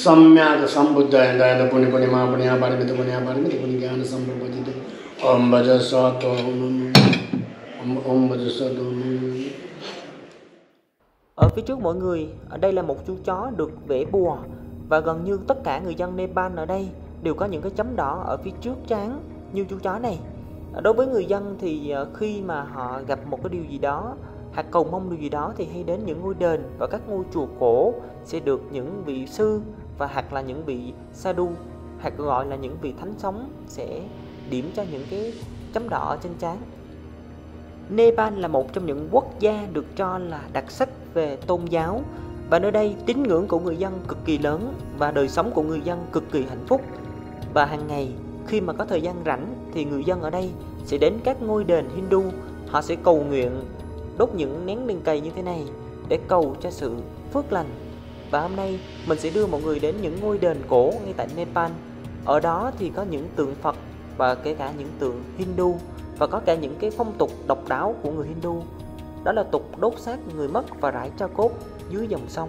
Samyak Sambuddhaya Dayata Puni Puni Ma Puni Aparimita Puni Aparimita Puni Gyana Samprapatita Om Bhajasato Om Bhajasato. Ở phía trước mọi người, ở đây là một chú chó được vẽ bùa. Và gần như tất cả người dân Nepal ở đây đều có những cái chấm đỏ ở phía trước trán như chú chó này. Đối với người dân thì khi mà họ gặp một cái điều gì đó hoặc cầu mong điều gì đó thì hay đến những ngôi đền và các ngôi chùa cổ sẽ được những vị sư và hoặc là những vị sadhu hoặc gọi là những vị thánh sống sẽ điểm cho những cái chấm đỏ ở trên trán. Nepal là một trong những quốc gia được cho là đặc sắc về tôn giáo và nơi đây tín ngưỡng của người dân cực kỳ lớn và đời sống của người dân cực kỳ hạnh phúc. Và hàng ngày khi mà có thời gian rảnh thì người dân ở đây sẽ đến các ngôi đền Hindu, họ sẽ cầu nguyện, đốt những nén đèn cầy như thế này để cầu cho sự phước lành. Và hôm nay mình sẽ đưa mọi người đến những ngôi đền cổ ngay tại Nepal. Ở đó thì có những tượng Phật và kể cả những tượng Hindu và có cả những cái phong tục độc đáo của người Hindu. Đó là tục đốt xác người mất và rải tro cốt dưới dòng sông.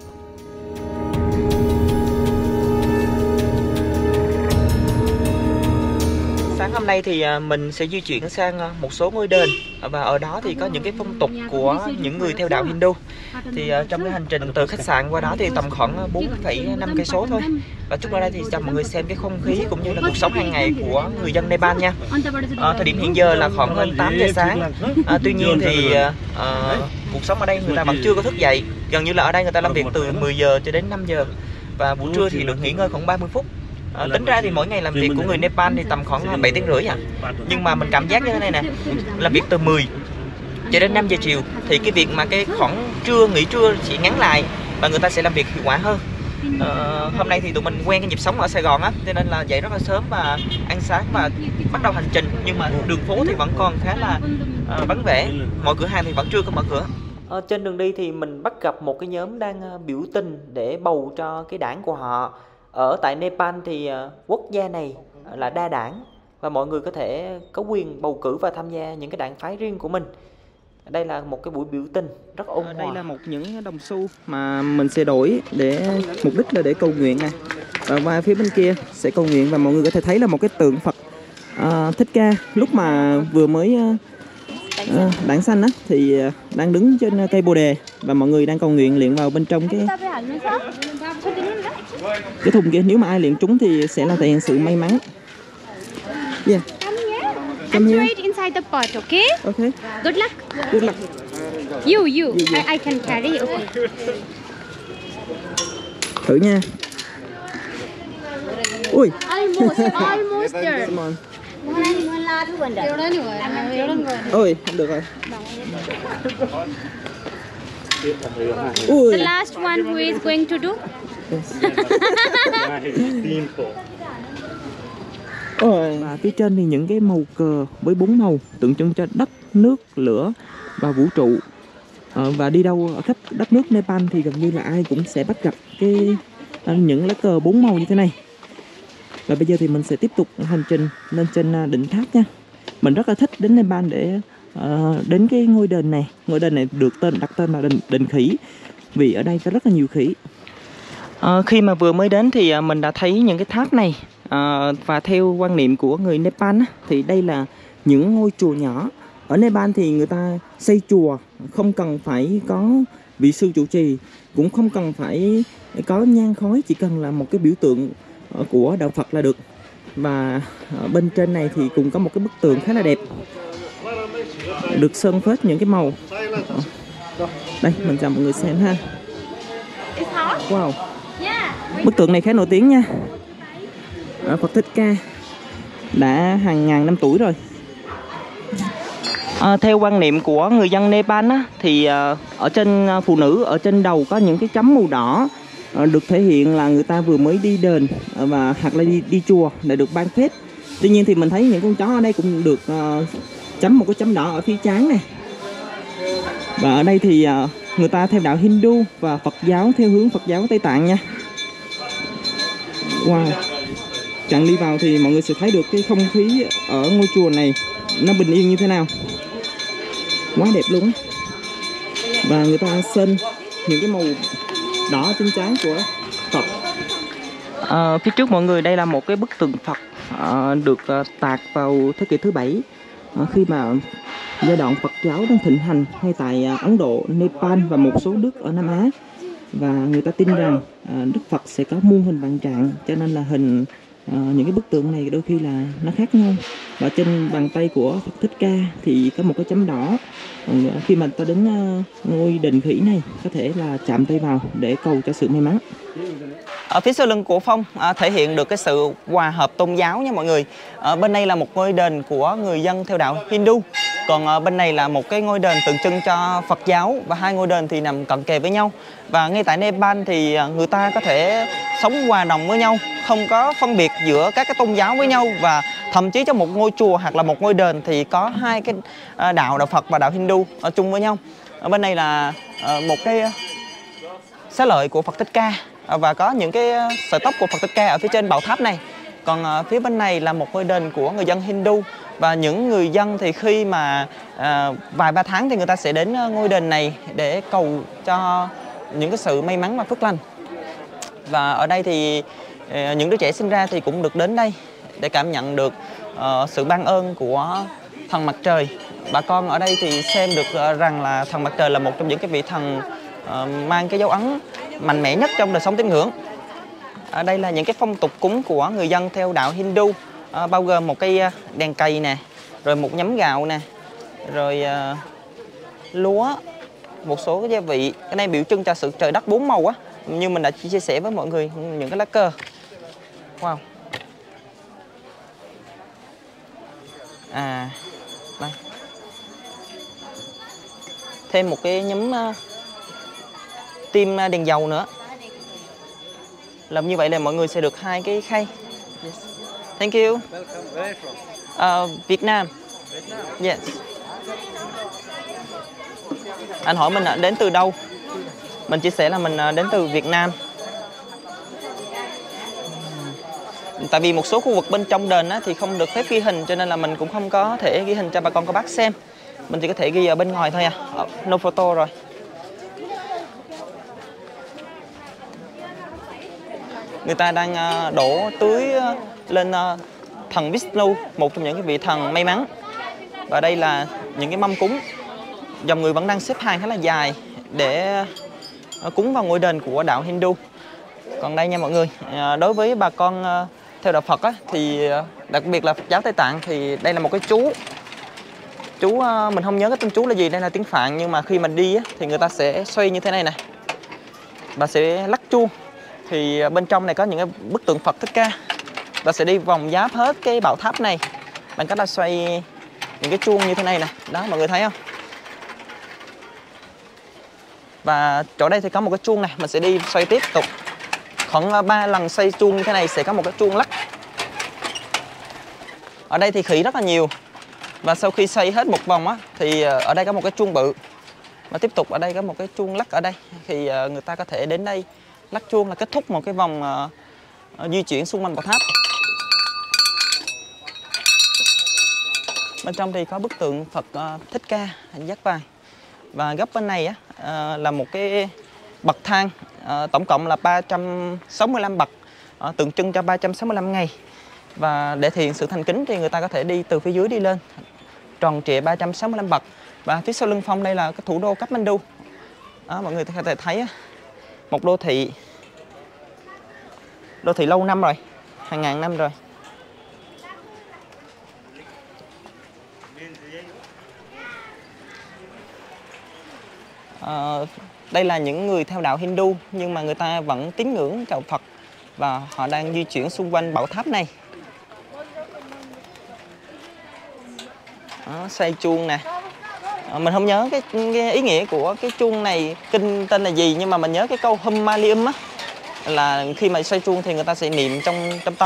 Sáng hôm nay thì mình sẽ di chuyển sang một số ngôi đền và ở đó thì có những cái phong tục của những người theo đạo Hindu. Thì trong cái hành trình từ khách sạn qua đó thì tầm khoảng 4,5 cây số thôi. Và chút nữa đây thì cho mọi người xem cái không khí cũng như là cuộc sống hàng ngày của người dân Nepal nha. Thời điểm hiện giờ là khoảng hơn 8 giờ sáng. Tuy nhiên thì cuộc sống ở đây người ta vẫn chưa có thức dậy. Gần như là ở đây người ta làm việc từ 10 giờ cho đến 5 giờ. Và buổi trưa thì được nghỉ ngơi khoảng 30 phút. Tính ra thì mỗi ngày làm việc của người Nepal thì tầm khoảng 7 tiếng rưỡi à. Nhưng mà mình cảm giác như thế này nè, làm việc từ 10 cho đến 5 giờ chiều thì cái việc mà cái khoảng nghỉ trưa sẽ ngắn lại và người ta sẽ làm việc hiệu quả hơn. Hôm nay thì tụi mình quen cái nhịp sống ở Sài Gòn á, cho nên là dậy rất là sớm và ăn sáng và bắt đầu hành trình. Nhưng mà đường phố thì vẫn còn khá là vắng vẻ, mọi cửa hàng thì vẫn chưa có mở cửa. Trên đường đi thì mình bắt gặp một cái nhóm đang biểu tình để bầu cho cái đảng của họ. Ở tại Nepal thì quốc gia này là đa đảng và mọi người có thể có quyền bầu cử và tham gia những cái đảng phái riêng của mình. Đây là một cái buổi biểu tình rất ôn hòa. Đây là một những đồng xu mà mình sẽ đổi để mục đích là để cầu nguyện này. Và qua phía bên kia sẽ cầu nguyện và mọi người có thể thấy là một cái tượng Phật Thích Ca lúc mà vừa mới đảng xanh á thì đang đứng trên cây bồ đề và mọi người đang cầu nguyện liệng vào bên trong cái thùng kia. Nếu mà ai liệng trúng thì sẽ là thể hiện sự may mắn. Yeah. And throw it inside the pot, okay? Okay. Good luck. Good luck. You. Yeah. I can carry, okay. Thử nha. Ui. Almost there. Come on. Ôi, không được rồi. Ui. The last one who is going to do? Và phía trên thì những cái màu cờ với 4 màu tượng trưng cho đất, nước, lửa và vũ trụ. Và đi đâu ở khắp đất nước Nepal thì gần như là ai cũng sẽ bắt gặp những lá cờ 4 màu như thế này. Và bây giờ thì mình sẽ tiếp tục hành trình lên trên đỉnh tháp nha. Mình rất là thích đến Nepal để đến cái ngôi đền này. Ngôi đền này được đặt tên là đền khỉ vì ở đây có rất là nhiều khỉ. Khi mà vừa mới đến thì mình đã thấy những cái tháp này. Và theo quan niệm của người Nepal thì đây là những ngôi chùa nhỏ. Ở Nepal thì người ta xây chùa không cần phải có vị sư trụ trì, cũng không cần phải có nhang khói, chỉ cần là một cái biểu tượng của đạo Phật là được. Và bên trên này thì cũng có một cái bức tượng khá là đẹp, được sơn phết những cái màu. Đây, mình cho mọi người xem ha. Wow, bức tượng này khá nổi tiếng nha. Phật Thích Ca đã hàng ngàn năm tuổi rồi. Theo quan niệm của người dân Nepal thì ở trên phụ nữ ở trên đầu có những cái chấm màu đỏ, được thể hiện là người ta vừa mới đi đền và hoặc là đi chùa để được ban phép. Tuy nhiên thì mình thấy những con chó ở đây cũng được chấm một cái chấm đỏ ở phía trán này. Và ở đây thì người ta theo đạo Hindu và Phật giáo theo hướng Phật giáo Tây Tạng nha. Wow. Chẳng đi vào thì mọi người sẽ thấy được cái không khí ở ngôi chùa này nó bình yên như thế nào. Quá đẹp luôn á. Và người ta sơn những cái màu đỏ trên trán của Phật Phía trước mọi người đây là một cái bức tượng Phật được tạc vào thế kỷ thứ 7 khi mà giai đoạn Phật giáo đang thịnh hành ngay tại Ấn Độ, Nepal và một số nước ở Nam Á. Và người ta tin rằng Đức Phật sẽ có muôn hình vạn trạng, cho nên là hình những cái bức tượng này đôi khi là nó khác nhau. Và trên bàn tay của Phật Thích Ca thì có một cái chấm đỏ. Khi mà ta đến ngôi đền khỉ này có thể là chạm tay vào để cầu cho sự may mắn. Ở phía sau lưng của Phong thể hiện được cái sự hòa hợp tôn giáo nha mọi người. Bên đây là một ngôi đền của người dân theo đạo Hindu, còn bên này là một cái ngôi đền tượng trưng cho Phật giáo, và hai ngôi đền thì nằm cận kề với nhau. Và ngay tại Nepal thì người ta có thể sống hòa đồng với nhau, không có phân biệt giữa các cái tôn giáo với nhau, và thậm chí trong một ngôi chùa hoặc là một ngôi đền thì có hai cái đạo Phật và đạo Hindu ở chung với nhau. Ở bên này là một cái xá lợi của Phật Thích Ca, và có những cái sợi tóc của Phật Thích Ca ở phía trên bảo tháp này. Còn phía bên này là một ngôi đền của người dân Hindu, và những người dân thì khi mà vài ba tháng thì người ta sẽ đến ngôi đền này để cầu cho những cái sự may mắn và phước lành. Và ở đây thì những đứa trẻ sinh ra thì cũng được đến đây để cảm nhận được sự ban ơn của thần mặt trời. Bà con ở đây thì xem được rằng là thần mặt trời là một trong những cái vị thần mang cái dấu ấn mạnh mẽ nhất trong đời sống tín ngưỡng. Ở đây là những cái phong tục cúng của người dân theo đạo Hindu, bao gồm một cây đèn cầy nè, rồi một nhắm gạo nè, rồi lúa, một số cái gia vị. Cái này biểu trưng cho sự trời đất bốn màu á, như mình đã chia sẻ với mọi người, những cái lá cờ. Wow. Đây. Thêm một cái nhúm tim đèn dầu nữa. Làm như vậy là mọi người sẽ được hai cái khay. Yes. Thank you. Việt Nam. Yes. Anh hỏi mình đến từ đâu? Mình chia sẻ là mình đến từ Việt Nam. Tại vì một số khu vực bên trong đền thì không được phép ghi hình, cho nên là mình cũng không có thể ghi hình cho bà con các bác xem. Mình chỉ có thể ghi ở bên ngoài thôi no photo rồi. Người ta đang đổ tưới lên thần Vishnu, một trong những cái vị thần may mắn. Và đây là những cái mâm cúng. Dòng người vẫn đang xếp hàng khá là dài để cúng vào ngôi đền của đạo Hindu. Còn đây nha mọi người, đối với bà con theo đạo Phật thì đặc biệt là Phật giáo Tây Tạng thì đây là một cái chú. Mình không nhớ cái tên chú là gì, đây là tiếng Phạn, nhưng mà khi mình đi thì người ta sẽ xoay như thế này nè. Bà sẽ lắc chuông. Thì bên trong này có những cái bức tượng Phật Thích Ca. Ta sẽ đi vòng giáp hết cái bảo tháp này bằng cách là xoay những cái chuông như thế này nè. Đó, mọi người thấy không? Và chỗ đây thì có một cái chuông này, mình sẽ đi xoay tiếp tục. Khoảng 3 lần xoay chuông như thế này sẽ có một cái chuông lắc. Ở đây thì khỉ rất là nhiều. Và sau khi xoay hết một vòng thì ở đây có một cái chuông bự. Và tiếp tục ở đây có một cái chuông lắc ở đây. Thì người ta có thể đến đây lắc chuông là kết thúc một cái vòng di chuyển xung quanh bảo tháp. Bên trong thì có bức tượng Phật Thích Ca hình dắt vàng. Và góc bên này là một cái bậc thang, tổng cộng là 365 bậc, tượng trưng cho 365 ngày. Và để thể hiện sự thành kính thì người ta có thể đi từ phía dưới đi lên, tròn trịa 365 bậc. Và phía sau lưng Phong đây là cái thủ đô Kathmandu. Đó, mọi người có thể thấy một đô thị lâu năm rồi, hàng ngàn năm rồi. Đây là những người theo đạo Hindu nhưng mà người ta vẫn tín ngưỡng đạo Phật và họ đang di chuyển xung quanh bảo tháp này. Đó, xoay chuông nè. Mình không nhớ cái ý nghĩa của cái chuông này, kinh tên là gì, nhưng mà mình nhớ cái câu Hum Malium là khi mà xoay chuông thì người ta sẽ niệm trong tâm.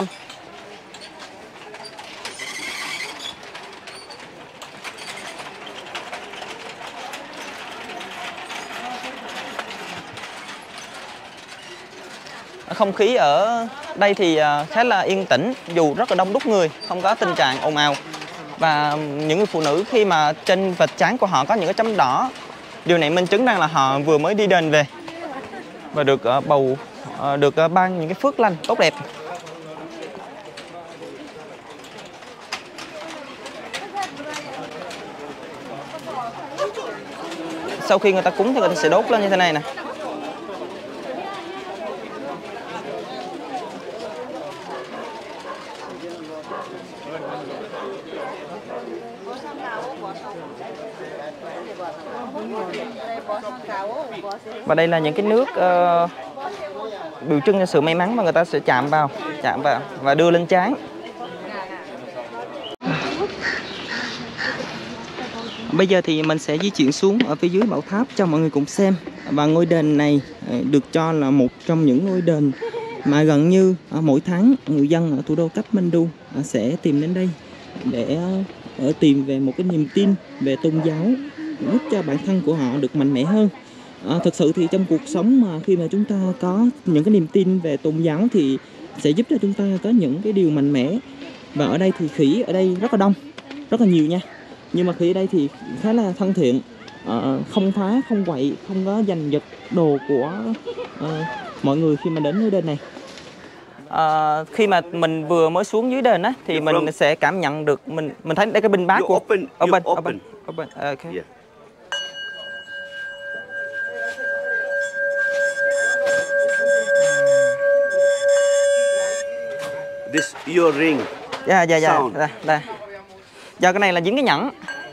Không khí ở đây thì khá là yên tĩnh, dù rất là đông đúc người, không có tình trạng ồn ào. Và những người phụ nữ khi mà trên vệt trán của họ có những cái chấm đỏ, điều này minh chứng rằng là họ vừa mới đi đền về và được bầu được ban những cái phước lành tốt đẹp. Sau khi người ta cúng thì người ta sẽ đốt lên như thế này nè. Và đây là những cái nước biểu trưng cho sự may mắn mà người ta sẽ chạm vào và đưa lên trán. Bây giờ thì mình sẽ di chuyển xuống ở phía dưới bảo tháp cho mọi người cùng xem. Và ngôi đền này được cho là một trong những ngôi đền mà gần như mỗi tháng người dân ở thủ đô Kathmandu sẽ tìm đến đây để tìm về một cái niềm tin về tôn giáo, giúp cho bản thân của họ được mạnh mẽ hơn. Thực sự thì trong cuộc sống mà khi mà chúng ta có những cái niềm tin về tôn giáo thì sẽ giúp cho chúng ta có những cái điều mạnh mẽ. Và ở đây thì khỉ ở đây rất là đông, rất là nhiều nha. Nhưng mà khỉ ở đây thì khá là thân thiện, không phá, không quậy, không có giành giật đồ của mọi người khi mà đến nơi đền này. Khi mà mình vừa mới xuống dưới đền á thì mình sẽ cảm nhận được mình thấy đây cái binh bát của open. Okay. Yeah. This your ring. Dạ. Sound. Đây. Do cái này là dính cái nhẫn.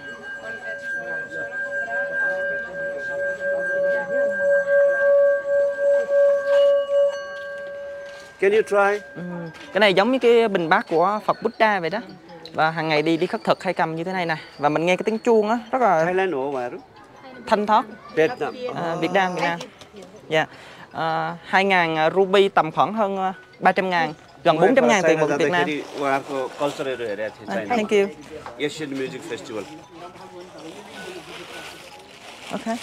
Can you try? Cái này giống như cái bình bát của Phật Buddha vậy đó. Và hàng ngày đi khất thực hay cầm như thế này nè. Và mình nghe cái tiếng chuông á rất là Thailand or where? thanh thoát. Vietnam. Việt Nam. Dạ. 2.000 ruby tầm khoảng hơn 300.000, gần 400.000 tiền một Việt Nam. Thank you. Asian Music Festival. Okay.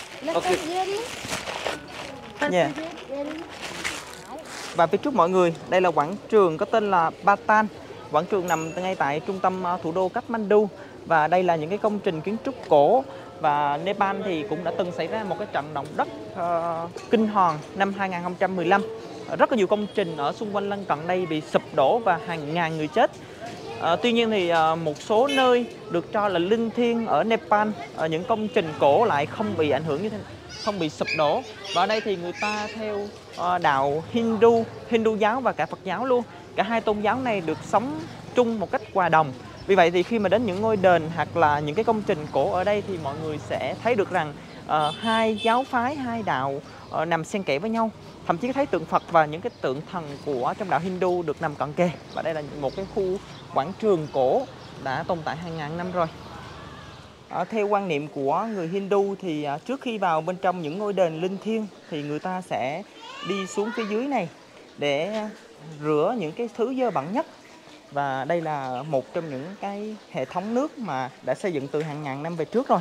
Yeah. Và phía trước mọi người, đây là quảng trường có tên là Batan. Quảng trường nằm ngay tại trung tâm thủ đô Kathmandu. Và đây là những cái công trình kiến trúc cổ. Và Nepal thì cũng đã từng xảy ra một cái trận động đất kinh hoàng năm 2015. Rất là nhiều công trình ở xung quanh lân cận đây bị sụp đổ và hàng ngàn người chết. Tuy nhiên thì một số nơi được cho là linh thiêng ở Nepal, những công trình cổ lại không bị ảnh hưởng như thế, không bị sụp đổ. Và ở đây thì người ta theo đạo Hindu giáo và cả Phật giáo luôn. Cả hai tôn giáo này được sống chung một cách hòa đồng. Vì vậy thì khi mà đến những ngôi đền hoặc là những cái công trình cổ ở đây thì mọi người sẽ thấy được rằng hai giáo phái, hai đạo nằm xen kẽ với nhau. Thậm chí thấy tượng Phật và những cái tượng thần của trong đạo Hindu được nằm cận kề. Và đây là một cái khu quảng trường cổ đã tồn tại hàng ngàn năm rồi. Theo quan niệm của người Hindu thì trước khi vào bên trong những ngôi đền linh thiêng thì người ta sẽ đi xuống phía dưới này để rửa những cái thứ dơ bẩn nhất. Và đây là một trong những cái hệ thống nước mà đã xây dựng từ hàng ngàn năm về trước rồi.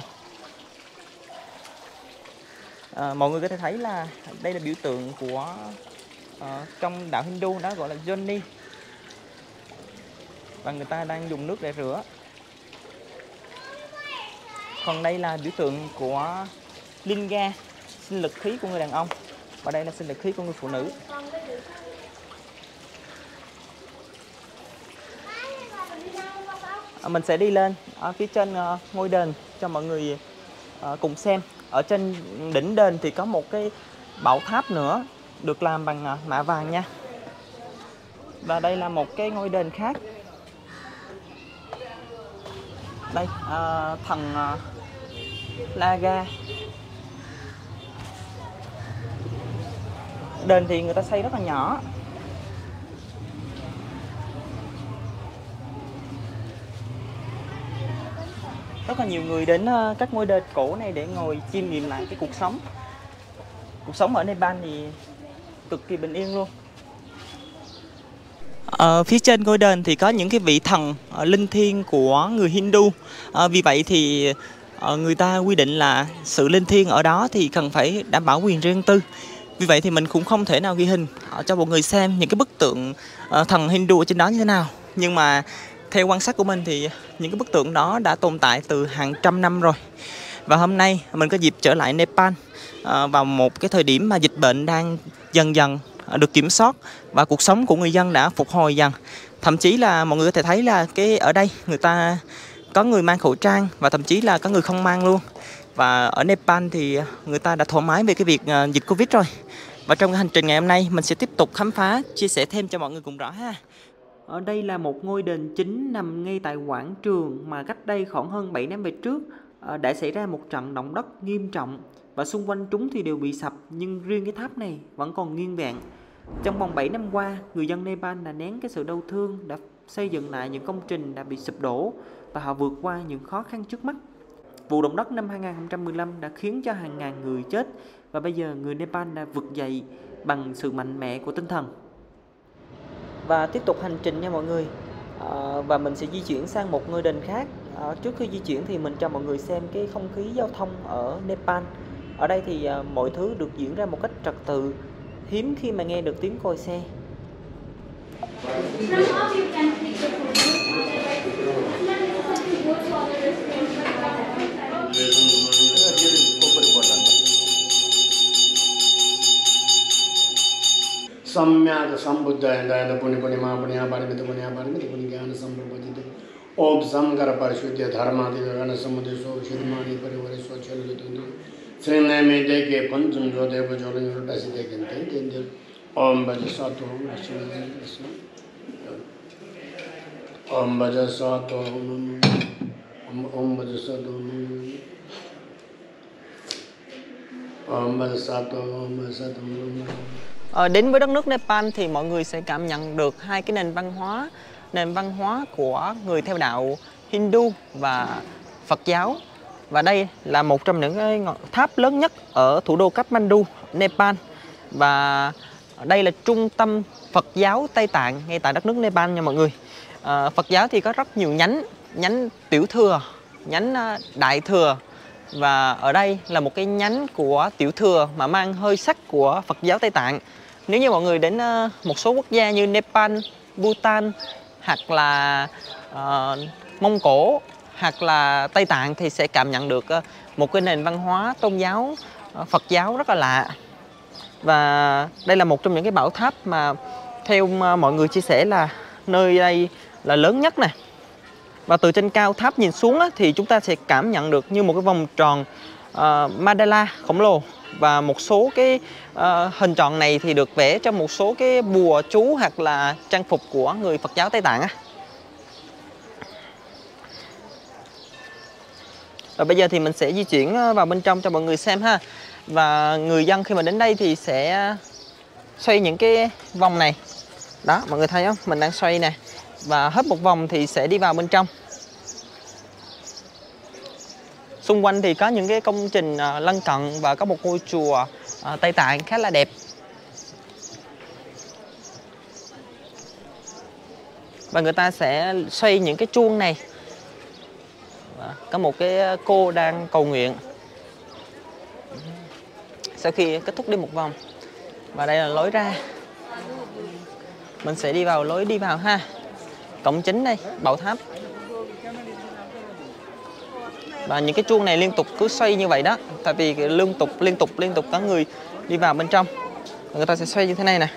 Mọi người có thể thấy là đây là biểu tượng của trong đạo Hindu đó gọi là Yoni. Và người ta đang dùng nước để rửa. Còn đây là biểu tượng của Linga, sinh lực khí của người đàn ông. Và đây là sinh lực khí của người phụ nữ. Mình sẽ đi lên ở phía trên ngôi đền cho mọi người cùng xem. Ở trên đỉnh đền thì có một cái bảo tháp nữa được làm bằng mạ vàng nha. Và đây là một cái ngôi đền khác. Đây, thần Naga. Đền thì người ta xây rất là nhỏ. Rất là nhiều người đến các ngôi đền cổ này để ngồi chiêm nghiệm lại cái cuộc sống. Cuộc sống ở Nepal thì cực kỳ bình yên luôn. Phía trên ngôi đền thì có những cái vị thần linh thiêng của người Hindu. Vì vậy thì người ta quy định là sự linh thiêng ở đó thì cần phải đảm bảo quyền riêng tư. Vì vậy thì mình cũng không thể nào ghi hình cho mọi người xem những cái bức tượng thần Hindu ở trên đó như thế nào. Nhưng mà theo quan sát của mình thì những cái bức tượng đó đã tồn tại từ hàng trăm năm rồi. Và hôm nay mình có dịp trở lại Nepal vào một cái thời điểm mà dịch bệnh đang dần dần được kiểm soát và cuộc sống của người dân đã phục hồi dần. Thậm chí là mọi người có thể thấy là ở đây người ta có người mang khẩu trang và thậm chí là có người không mang luôn. Và ở Nepal thì người ta đã thoải mái về cái việc dịch Covid rồi. Và trong cái hành trình ngày hôm nay mình sẽ tiếp tục khám phá, chia sẻ thêm cho mọi người cùng rõ ha. Ở đây là một ngôi đền chính nằm ngay tại quảng trường mà cách đây khoảng hơn 7 năm về trước đã xảy ra một trận động đất nghiêm trọng và xung quanh chúng thì đều bị sập, nhưng riêng cái tháp này vẫn còn nguyên vẹn. Trong vòng 7 năm qua, người dân Nepal đã nén cái sự đau thương, đã xây dựng lại những công trình đã bị sụp đổ và họ vượt qua những khó khăn trước mắt. Vụ động đất năm 2015 đã khiến cho hàng ngàn người chết và bây giờ người Nepal đã vực dậy bằng sự mạnh mẽ của tinh thần. Và tiếp tục hành trình nha mọi người. Và mình sẽ di chuyển sang một ngôi đền khác. Trước khi di chuyển thì mình cho mọi người xem cái không khí giao thông ở Nepal. Ở đây thì mọi thứ được diễn ra một cách trật tự, hiếm khi mà nghe được tiếng còi xe. Samyad Sambuddhaya Dayana Puni Puni Ma Punya Parimita Punya Parimita Puni Gyana Samprapajita Om Samkara Parishudya Dharma Divagana Samudeso Shrimani Parivariso Chalvitundu Sriname Deke Pancham Jodeva Jorin Rudasi Dekan Tendil Om Bajasato Om Bajasato Om Bajasato Om Bajasato Đến với đất nước Nepal thì mọi người sẽ cảm nhận được hai cái nền văn hóa của người theo đạo Hindu và Phật giáo. Và đây là một trong những cái tháp lớn nhất ở thủ đô Kathmandu, Nepal. Và đây là trung tâm Phật giáo Tây Tạng ngay tại đất nước Nepal nha mọi người. Phật giáo thì có rất nhiều nhánh tiểu thừa, nhánh đại thừa. Và ở đây là một cái nhánh của tiểu thừa mà mang hơi sắc của Phật giáo Tây Tạng. Nếu như mọi người đến một số quốc gia như Nepal, Bhutan hoặc là Mông Cổ hoặc là Tây Tạng thì sẽ cảm nhận được một cái nền văn hóa tôn giáo Phật giáo rất là lạ. Và đây là một trong những cái bảo tháp mà theo mọi người chia sẻ là nơi đây là lớn nhất này. Và từ trên cao tháp nhìn xuống thì chúng ta sẽ cảm nhận được như một cái vòng tròn mandala khổng lồ. Và một số cái hình tròn này thì được vẽ trong một số cái bùa chú hoặc là trang phục của người Phật giáo Tây Tạng. Và bây giờ thì mình sẽ di chuyển vào bên trong cho mọi người xem ha. Và người dân khi mà đến đây thì sẽ xoay những cái vòng này. Đó, mọi người thấy không? Mình đang xoay nè. Và hết một vòng thì sẽ đi vào bên trong. Xung quanh thì có những cái công trình lân cận và có một ngôi chùa Tây Tạng khá là đẹp. Và người ta sẽ xoay những cái chuông này. Có một cái cô đang cầu nguyện sau khi kết thúc đi một vòng. Và đây là lối ra. Mình sẽ đi vào lối đi vào ha. Cổng chính đây, bảo tháp. Và những cái chuông này liên tục cứ xoay như vậy đó. Tại vì liên tục có người đi vào bên trong. Và người ta sẽ xoay như thế này nè.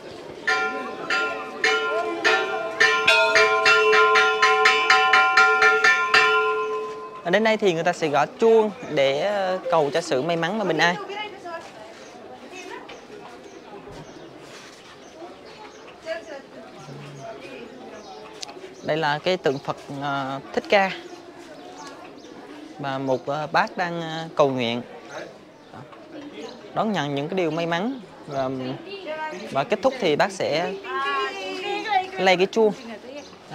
Và đến đây thì người ta sẽ gõ chuông để cầu cho sự may mắn và bình an. Đây là cái tượng Phật Thích Ca. Và một bác đang cầu nguyện, đón nhận những cái điều may mắn. Và kết thúc thì bác sẽ lay cái chuông. Đó.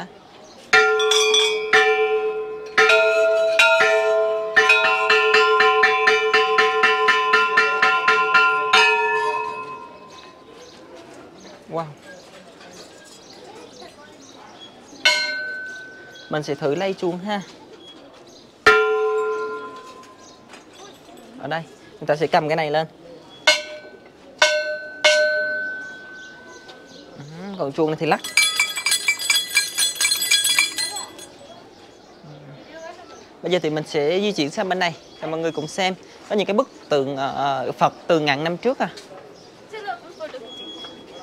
Wow. Mình sẽ thử lay chuông ha. Ở đây, người ta sẽ cầm cái này lên. Còn chuông này thì lắc. Bây giờ thì mình sẽ di chuyển sang bên này cho mọi người cùng xem. Có những cái bức tượng Phật từ ngàn năm trước à.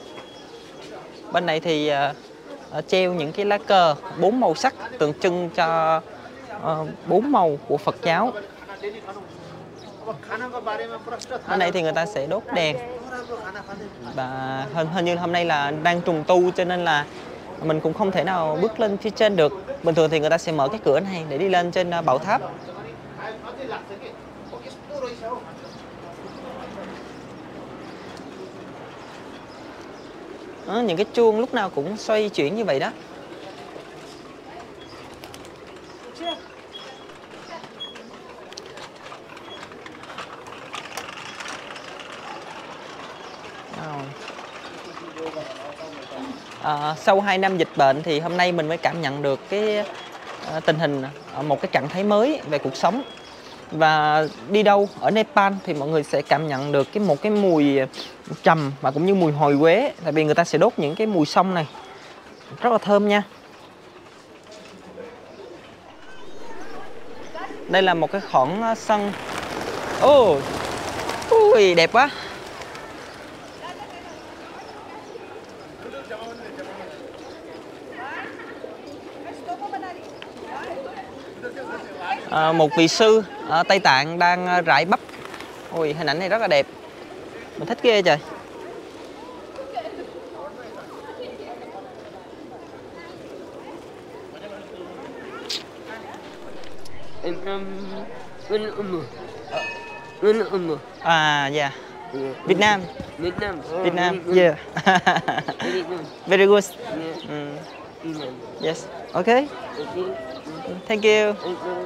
Bên này thì treo những cái lá cờ 4 màu sắc tượng trưng cho 4 màu của Phật giáo. Ở đây thì người ta sẽ đốt đèn. Và hình như hôm nay là đang trùng tu cho nên là mình cũng không thể nào bước lên phía trên được. Bình thường thì người ta sẽ mở cái cửa này để đi lên trên bảo tháp. Những cái chuông lúc nào cũng xoay chuyển như vậy đó. Sau 2 năm dịch bệnh thì hôm nay mình mới cảm nhận được cái tình hình, một cái trạng thái mới về cuộc sống. Và đi đâu ở Nepal thì mọi người sẽ cảm nhận được một cái mùi trầm và cũng như mùi hồi quế, tại vì người ta sẽ đốt những cái mùi xông này rất là thơm nha. Đây là một cái khoảng sân. Ui, đẹp quá. Một vị sư ở Tây Tạng đang rải bắp. Ui, hình ảnh này rất là đẹp. Mình thích ghê trời. Dạ. Việt Nam. Yeah. Very good. Yes. Okay. Thank you.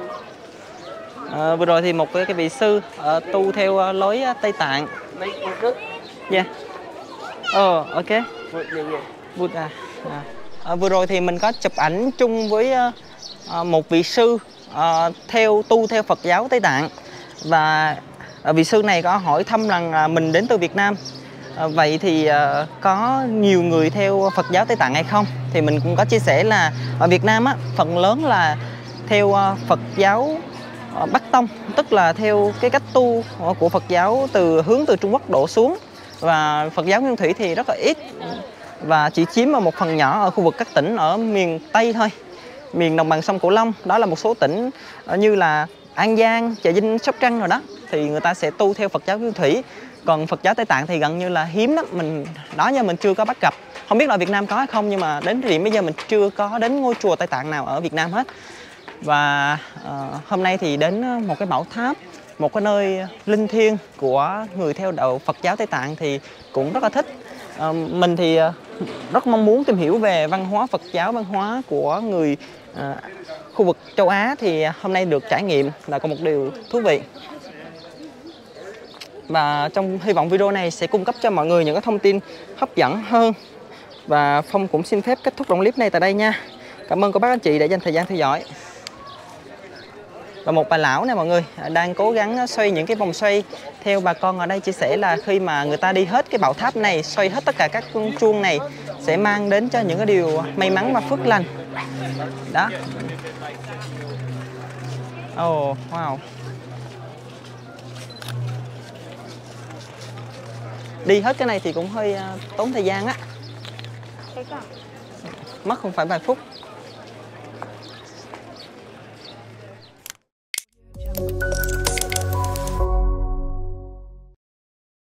Vừa rồi thì một cái vị sư tu theo lối Tây Tạng. Yeah. Ok. Buddha. Vừa rồi thì mình có chụp ảnh chung với một vị sư tu theo Phật giáo Tây Tạng. Và vị sư này có hỏi thăm rằng mình đến từ Việt Nam. Vậy thì có nhiều người theo Phật giáo Tây Tạng hay không? Thì mình cũng có chia sẻ là ở Việt Nam á, phần lớn là theo Phật giáo Bắc Tông, tức là theo cái cách tu của Phật giáo hướng từ Trung Quốc đổ xuống. Và Phật giáo Nguyên Thủy thì rất là ít và chỉ chiếm một phần nhỏ ở khu vực các tỉnh ở miền Tây thôi, miền đồng bằng sông Cửu Long. Đó là một số tỉnh như là An Giang, Trà Vinh, Sóc Trăng rồi đó, thì người ta sẽ tu theo Phật giáo Nguyên Thủy. Còn Phật giáo Tây Tạng thì gần như là hiếm lắm, mình chưa có bắt gặp. Không biết là Việt Nam có hay không, nhưng mà đến thời điểm bây giờ mình chưa có đến ngôi chùa Tây Tạng nào ở Việt Nam hết. Và hôm nay thì đến một cái bảo tháp, một cái nơi linh thiêng của người theo đạo Phật giáo Tây Tạng thì cũng rất là thích. Mình thì rất mong muốn tìm hiểu về văn hóa Phật giáo, văn hóa của người khu vực châu Á, thì hôm nay được trải nghiệm là có một điều thú vị. Và hy vọng video này sẽ cung cấp cho mọi người những cái thông tin hấp dẫn hơn. Và Phong cũng xin phép kết thúc đoạn clip này tại đây nha. Cảm ơn các bác anh chị đã dành thời gian theo dõi. Và một bà lão này mọi người đang cố gắng xoay những cái vòng xoay. Theo bà con ở đây chia sẻ là khi mà người ta đi hết cái bảo tháp này, xoay hết tất cả các chuông này sẽ mang đến cho những cái điều may mắn và phước lành. Đó. Wow. Đi hết cái này thì cũng hơi tốn thời gian á. Mất không phải vài phút.